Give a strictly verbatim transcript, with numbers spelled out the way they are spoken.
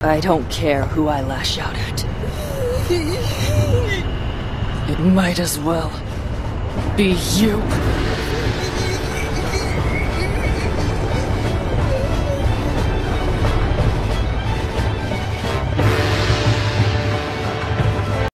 I don't care who I lash out at. It might as well be you.